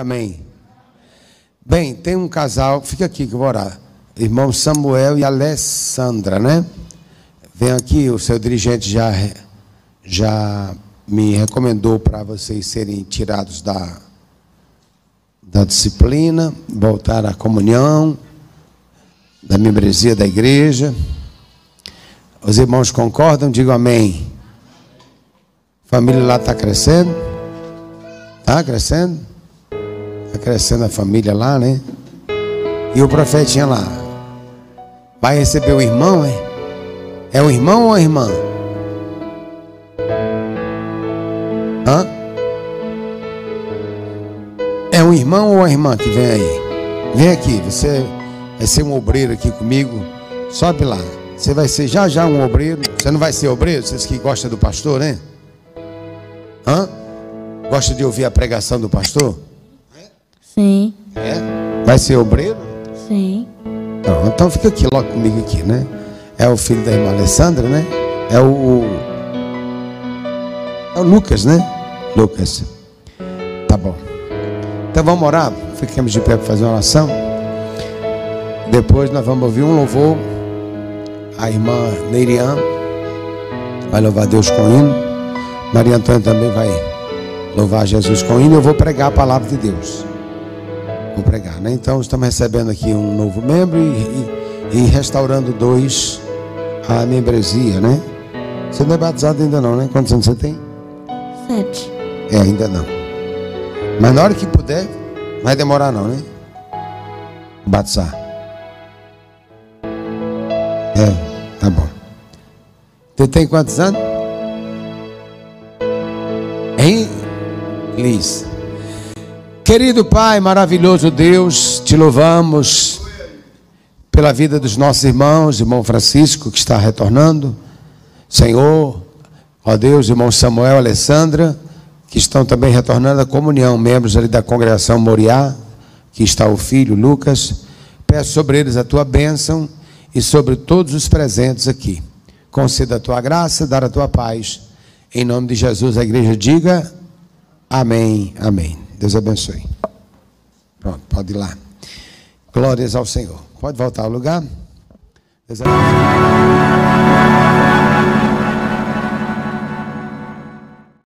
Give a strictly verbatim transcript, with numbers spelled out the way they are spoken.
Diga amém. Bem, tem um casal, fica aqui que eu vou orar. Irmão Samuel e Alessandra, né? Vem aqui, o seu dirigente já, já me recomendou para vocês serem tirados da, da disciplina, voltar à comunhão, da membresia da igreja. Os irmãos concordam? Digam amém. A família lá está crescendo? Está crescendo? Está crescendo a família lá, né? E o profetinha lá? Vai receber o irmão, é? É o irmão ou a irmã? Hã? É um irmão ou a irmã que vem aí? Vem aqui, você vai ser um obreiro aqui comigo. Sobe lá. Você vai ser já já um obreiro. Você não vai ser obreiro? Vocês que gostam do pastor, né? Hã? Gosta de ouvir a pregação do pastor? Sim. É? Vai ser obreiro? Sim. Não, então fica aqui logo comigo aqui, né? É o filho da irmã Alessandra, né? É o... É o Lucas, né? Lucas. Tá bom. Então vamos orar? Fiquemos de pé para fazer uma oração. Depois nós vamos ouvir um louvor. A irmã Neiriam vai louvar Deus com hino. Maria Antônia também vai louvar Jesus com hino. Eu vou pregar a palavra de Deus. Vou pregar, né? Então estamos recebendo aqui um novo membro e, e, e restaurando dois a membresia, né? Você não é batizado ainda não, né? Quantos anos você tem? Sete. É, ainda não. Mas na hora que puder, não vai demorar não, né? Batizar. É, tá bom. Você tem quantos anos? Hein? Liz. Querido Pai, maravilhoso Deus, te louvamos pela vida dos nossos irmãos, irmão Francisco que está retornando, Senhor, ó Deus, irmão Samuel, Alessandra, que estão também retornando à comunhão, membros ali da congregação Moriá, que está o filho Lucas. Peço sobre eles a tua bênção e sobre todos os presentes aqui. Conceda a tua graça, dar a tua paz. Em nome de Jesus, a igreja diga amém, amém. Deus abençoe. Pronto, pode ir lá. Glórias ao Senhor. Pode voltar ao lugar. Deus abençoe.